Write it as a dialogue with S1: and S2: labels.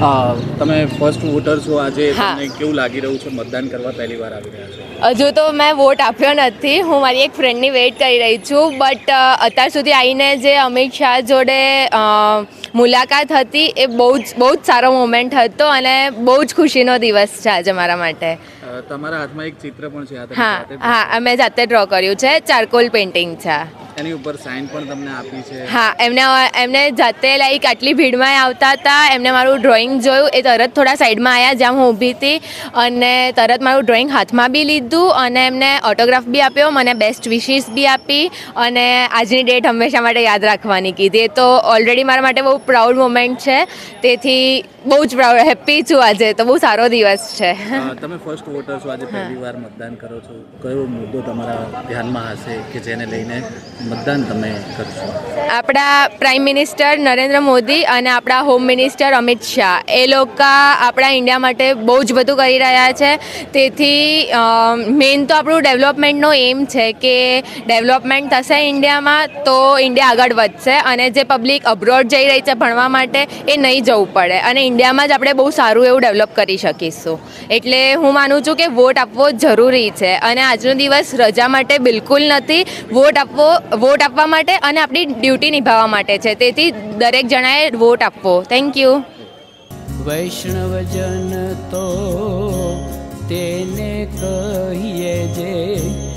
S1: તમે first water છો આજે, તમને કેવું લાગી રહ્યું છે મતદાન કરવા પહેલી વાર આવી રહ્યા છો?
S2: હજુ તો મેં વોટ આપ્યો નથી, હું મારી એક ફ્રેન્ડની વેઇટ કરી રહી છું. બટ અત્યાર સુધી આવીને જે અમિત શાહ જોડે મુલાકાત હતી એ બહુ જ સારો મોમેન્ટ હતો અને બહુ જ ખુશીનો દિવસ છે આજે મારા માટે.
S1: તમારા હાથમાં એક ચિત્ર પણ છે.
S2: હા, મેં જાતે ડ્રો કર્યું છે, ચારકોલ પેઇન્ટિંગ છે.
S1: એની ઉપર સાઇન પણ તમને આપી છે?
S2: હા, એમને જાતે લાઈક આટલી ભીડમાં આવતા હતા, એમને મારું ડ્રોઈંગ જોયું, એ તરત થોડા સાઈડમાં આવ્યા જ્યાં હું ઊભી હતી અને તરત મારું ડ્રોઈંગ હાથમાં બી લીધું અને એમને ઓટોગ્રાફ બી આપ્યો, મને બેસ્ટ વિશીસ બી આપી અને આજની ડેટ હંમેશા માટે યાદ રાખવાની કીધી. એ તો ઓલરેડી મારા માટે બહુ પ્રાઉડ મોમેન્ટ છે, તેથી બહુ જ હેપી છું આજે. તો બહુ સારો દિવસ છે.
S1: તમે ફર્સ્ટ વોટર છો, આજે પહેલી વાર મતદાન કરો છો, કયો મુદ્દો તમારા ધ્યાનમાં હશે કે જેને લઈને મતદાન તમે કરશો?
S2: આપણા પ્રાઇમ મિનિસ્ટર નરેન્દ્ર મોદી અને આપણા હોમ મિનિસ્ટર અમિત શાહ, એ લોકો આપણા ઇન્ડિયા માટે બહુ જ બધું કરી રહ્યા છે. તેથી મેઇન તો આપણું ડેવલપમેન્ટનો એમ છે કે ડેવલપમેન્ટ થશે ઇન્ડિયામાં તો ઇન્ડિયા આગળ વધશે અને જે પબ્લિક અબ્રોડ જઈ રહી છે ભણવા માટે એ નહીં જવું પડે અને ઇન્ડિયામાં જ આપણે બહુ સારું એવું ડેવલપ કરી શકીશું. એટલે હું માનું છું કે વોટ આપવો જરૂરી છે અને આજનો દિવસ રજા માટે બિલકુલ નથી. વોટ આપવા માટે અને આપણી ડ્યુટી નિભાવવા માટે છે, તેથી દરેક જણાએ વોટ આપવો. Thank you.
S3: વૈષ્ણવજન તો તેને કહીએ જે